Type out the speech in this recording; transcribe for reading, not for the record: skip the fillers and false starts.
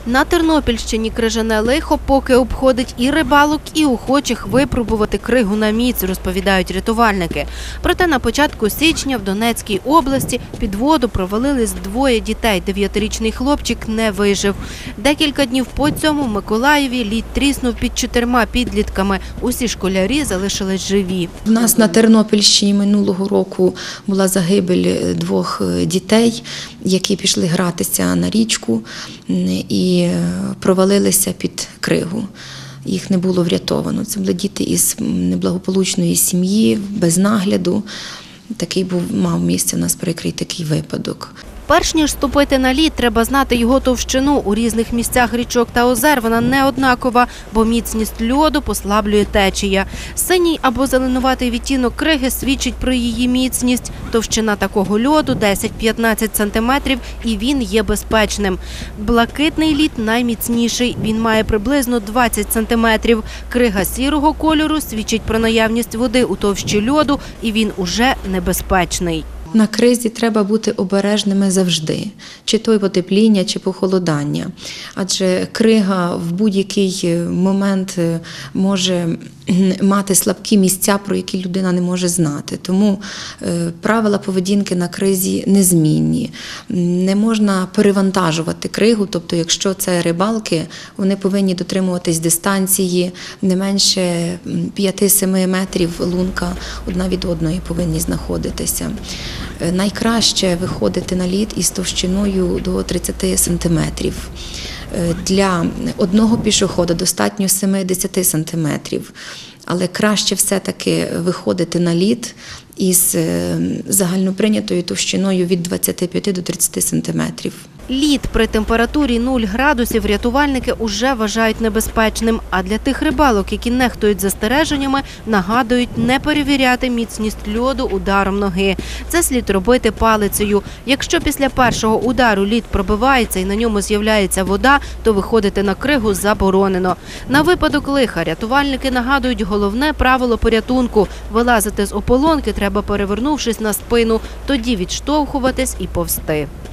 На Тернопільщині крижане лихо поки обходить і рибалок, і охочих випробувати кригу на міць, розповідають рятувальники. Проте на початку січня в Донецькій області під воду провалились двоє дітей. 9-річний хлопчик не вижив. Декілька днів по цьому в Миколаєві лід тріснув під 4 підлітками. Усі школярі залишились живі. У нас на Тернопільщині минулого року була загибель 2 дітей, які пішли гратися на річку і провалилися під кригу. Їх не було врятовано. Це були діти із неблагополучної сім'ї, без нагляду. Мав місце у нас прикрий такий випадок. Перш ніж ступити на лід, треба знати його товщину. У різних місцях річок та озер вона не однакова, бо міцність льоду послаблює течія. Синій або зеленуватий відтінок криги свідчить про її міцність. Товщина такого льоду – 10-15 сантиметрів, і він є безпечним. Блакитний лід найміцніший, він має приблизно 20 сантиметрів. Крига сірого кольору свідчить про наявність води у товщі льоду, і він уже небезпечний. На кризі треба бути обережними завжди, чи то потепління, чи похолодання. Адже крига в будь-який момент може мати слабкі місця, про які людина не може знати. Тому правила поведінки на кризі незмінні. Не можна перевантажувати кригу, тобто якщо це рибалки, вони повинні дотримуватись дистанції, не менше 5-7 метрів лунка одна від одної повинні знаходитися. Найкраще виходити на лід із товщиною до 30 сантиметрів. Для одного пішохода достатньо 70 сантиметрів. Але краще все-таки виходити на лід із загальноприйнятою товщиною від 25 до 30 сантиметрів. Лід при температурі 0 градусів рятувальники уже вважають небезпечним. А для тих рибалок, які нехтують застереженнями, нагадують не перевіряти міцність льоду ударом ноги. Це слід робити палицею. Якщо після першого удару лід пробивається і на ньому з'являється вода, то виходити на кригу заборонено. На випадок лиха рятувальники нагадують головне правило порятунку – вилазити з ополонки треба перевернувшись на спину, тоді відштовхуватись і повзти.